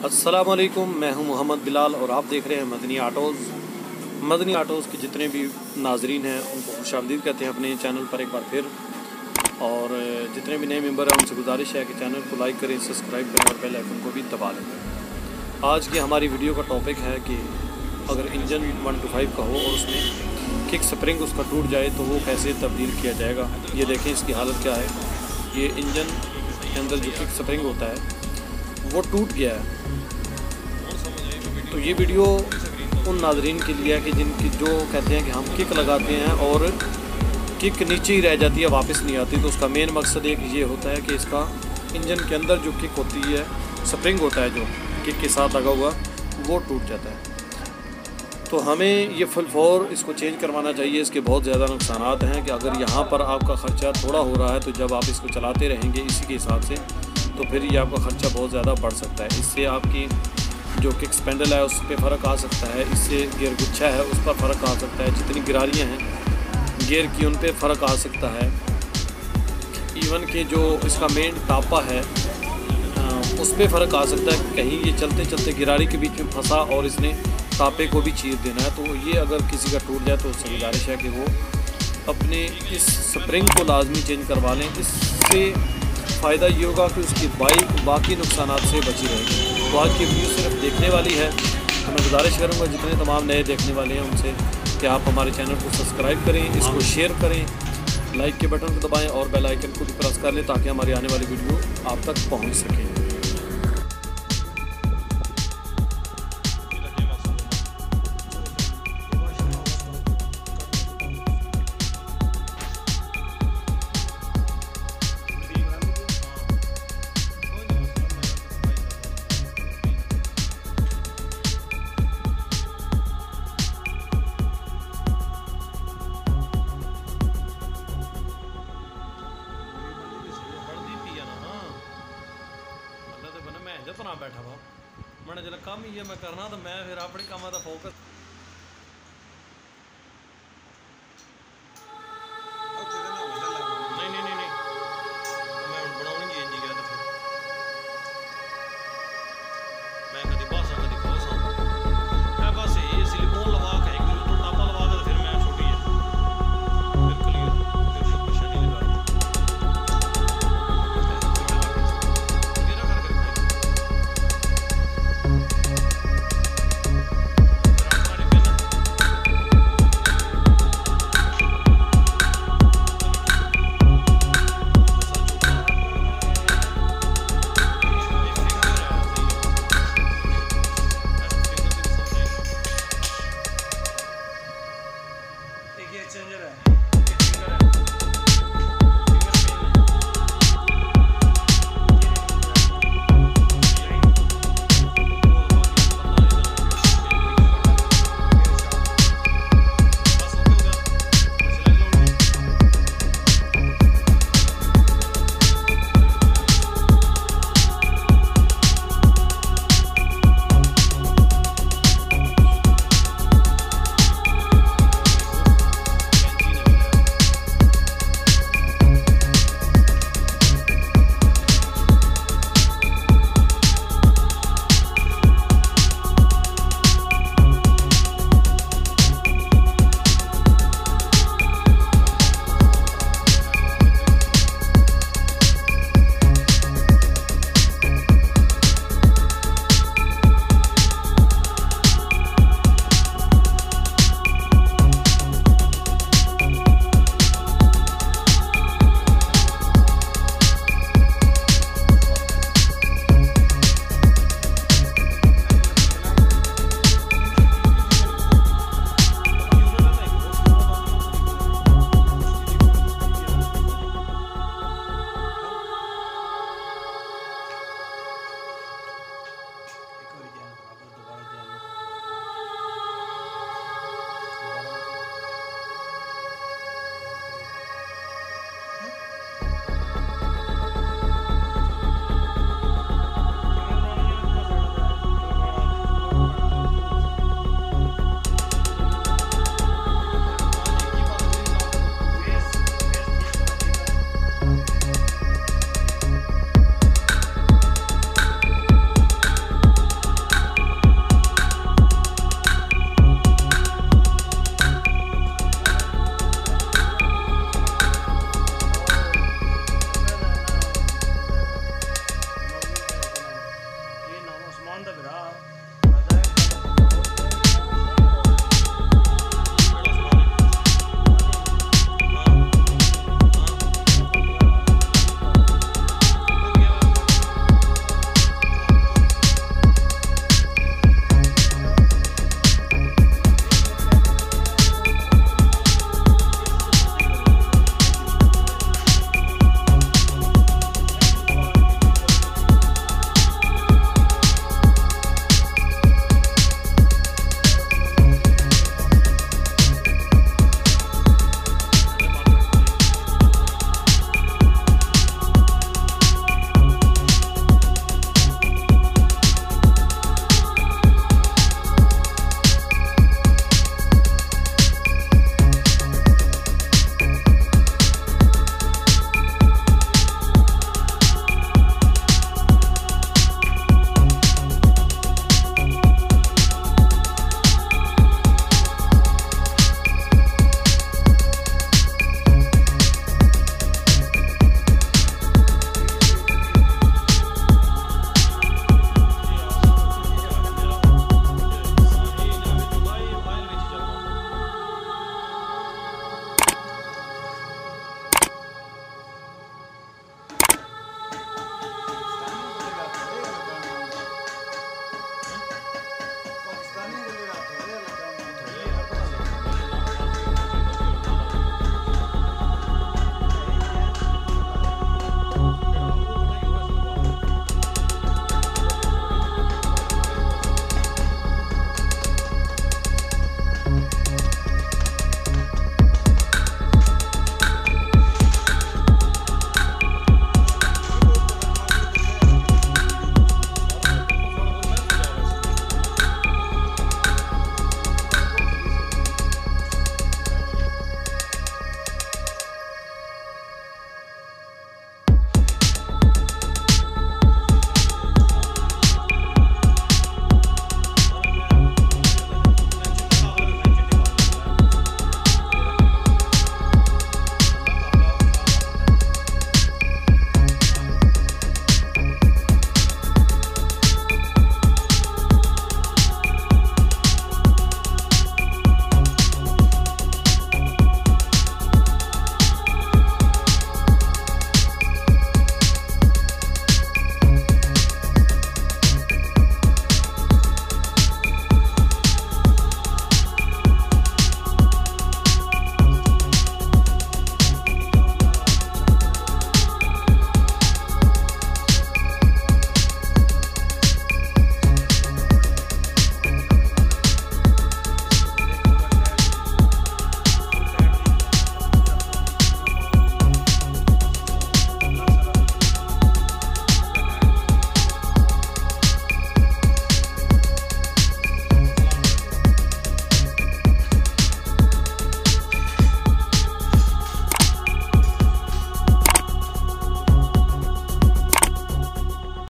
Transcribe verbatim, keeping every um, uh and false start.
अस्सलाम वालेकुम, मैं हूं मोहम्मद बिलाल और आप देख रहे हैं मदनी आटोज़। मदनी आटोज़ के जितने भी नाजरीन हैं उनको खुशामदीद कहते हैं अपने चैनल पर एक बार फिर। और जितने भी नए मेंबर हैं उनसे गुजारिश है कि चैनल को लाइक करें, सब्सक्राइब करें और बेल आइकन को भी दबा लें। आज की हमारी वीडियो का टॉपिक है कि अगर इंजन वन टू फाइव का हो और उसमें किक स्प्रिंग उसका टूट जाए तो वो कैसे तब्दील किया जाएगा। ये देखें इसकी हालत क्या है। ये इंजन के अंदर जो किक स्प्रिंग होता है वो टूट गया है। तो ये वीडियो उन नाजरीन के लिए है कि जिनकी जो कहते हैं कि हम किक लगाते हैं और किक नीचे ही रह जाती है, वापस नहीं आती। तो उसका मेन मकसद एक ये होता है कि इसका इंजन के अंदर जो किक होती है, स्प्रिंग होता है जो किक के साथ लगा हुआ, वो टूट जाता है। तो हमें ये फुल फोर इसको चेंज करवाना चाहिए। इसके बहुत ज़्यादा नुकसानात हैं कि अगर यहाँ पर आपका ख़र्चा थोड़ा हो रहा है तो जब आप इसको चलाते रहेंगे इसी के हिसाब से तो फिर ये आपका ख़र्चा बहुत ज़्यादा बढ़ सकता है। इससे आपकी जो किक स्पेंडल है उस पर फ़र्क आ सकता है, इससे गियर गुच्छा है उस पर फ़र्क आ सकता है, जितनी गिरारियाँ हैं गियर की उन पर फ़र्क आ सकता है। इवन कि जो इसका मेन टापा है उस पर फ़र्क आ सकता है, कहीं ये चलते चलते गिरारी के बीच में फंसा और इसने टापे को भी चीर देना है। तो ये अगर किसी का टूट जाए तो उससे गुजारिश है कि वो अपने इस स्प्रिंग को लाजमी चेंज करवा लें। इससे फ़ायदा ये होगा कि उसकी बाइक बाकी नुकसानात से बची रहेगी। तो आज की वीडियो सिर्फ देखने वाली है, तो मैं गुजारिश करूँगा जितने तमाम नए देखने वाले हैं उनसे कि आप हमारे चैनल को सब्सक्राइब करें, इसको शेयर करें, लाइक के बटन को दबाएं और बेल आइकन को भी प्रेस कर लें ताकि हमारी आने वाली वीडियो आप तक पहुँच सके। मैं बैठा हुआ मैंने जब काम ही है मैं करना तो मैं फिर अपने काम का फोकस